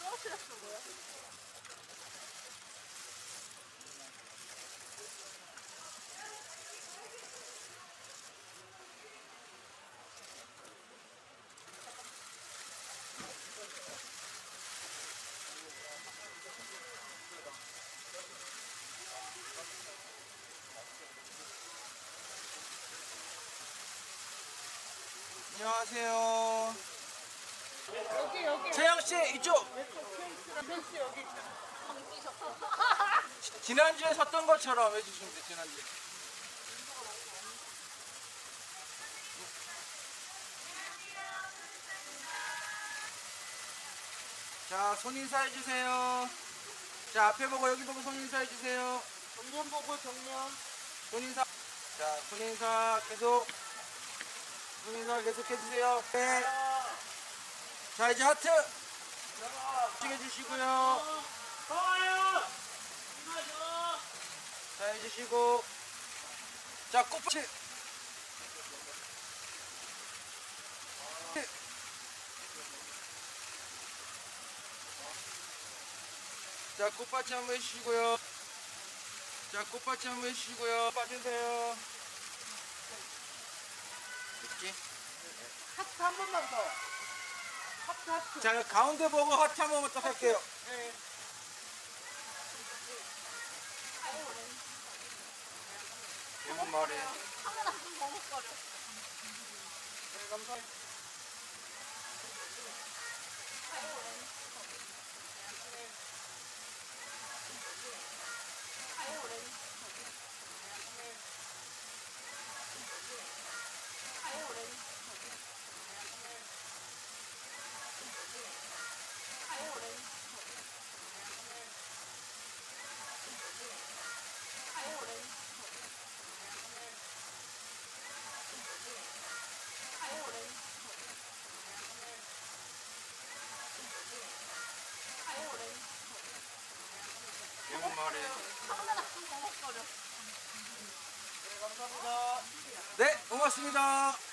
떨어뜨렸어 뭐야? 안녕하세요. 여기. 채영씨 이쪽. 벤치 여기. 지난주에 섰던 것처럼 해주시면 돼요. 지난주에. 자, 손인사 해주세요. 자, 앞에 보고 여기 보고 손인사 해주세요. 정면 보고 정면. 손인사. 자, 손인사 계속. 손인사 계속 해주세요. 네. 자, 이제 하트. 해주시고요. 자, 해주시고. 자, 꽃받침. 자, 꽃받침 한번 해주시고요. 자, 꽃받침 한번 해주시고요. 빠주세요. 됐지? 하트 한 번만 더. 하트. 자, 가운데 보고 하트 한 번만 딱 할게요. 네. 이건 말해. 하나 좀 머뭇거려. 네, 감사합니다. 이건 말해. 하나 좀 머뭇거려. 네, 감사합니다. 네, 고맙습니다.